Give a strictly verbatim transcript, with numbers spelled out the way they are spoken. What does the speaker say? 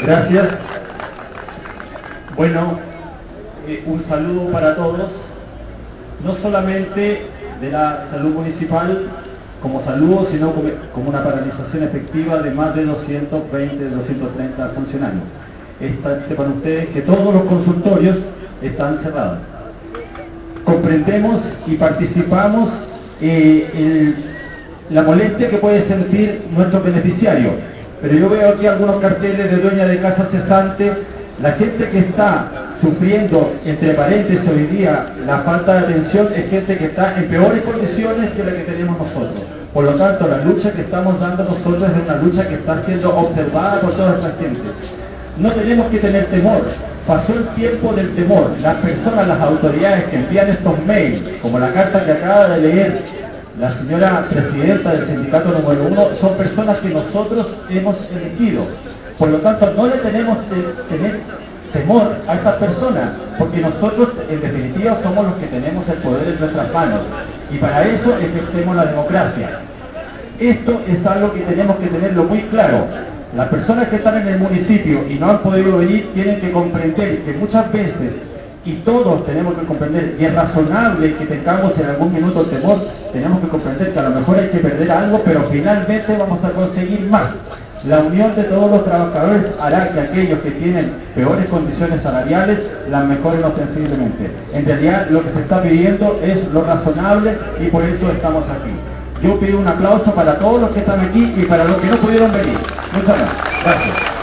Gracias. Bueno, eh, un saludo para todos, no solamente de la salud municipal como saludo, sino como, como una paralización efectiva de más de doscientos veinte, doscientos treinta funcionarios. Esta, sepan ustedes que todos los consultorios están cerrados. Comprendemos y participamos eh, el, la molestia que puede sentir nuestro beneficiario, pero yo veo aquí algunos carteles de dueña de casa cesante. La gente que está sufriendo, entre paréntesis hoy día, la falta de atención es gente que está en peores condiciones que la que tenemos nosotros. Por lo tanto, la lucha que estamos dando nosotros es una lucha que está siendo observada por toda esta gente. No tenemos que tener temor. Pasó el tiempo del temor. Las personas, las autoridades que envían estos mails, como la carta que acaba de leer la señora presidenta del sindicato número uno, son personas que nosotros hemos elegido. Por lo tanto, no le tenemos que tener temor a estas personas, porque nosotros en definitiva somos los que tenemos el poder en nuestras manos, y para eso ejercemos la democracia. Esto es algo que tenemos que tenerlo muy claro. Las personas que están en el municipio y no han podido venir tienen que comprender que muchas veces, y todos tenemos que comprender, y es razonable que tengamos en algún minuto temor, tenemos que comprender que a lo mejor hay que perder algo, pero finalmente vamos a conseguir más. La unión de todos los trabajadores hará que aquellos que tienen peores condiciones salariales las mejoren ostensiblemente. En realidad lo que se está pidiendo es lo razonable y por eso estamos aquí. Yo pido un aplauso para todos los que están aquí y para los que no pudieron venir. Muchas gracias. Gracias.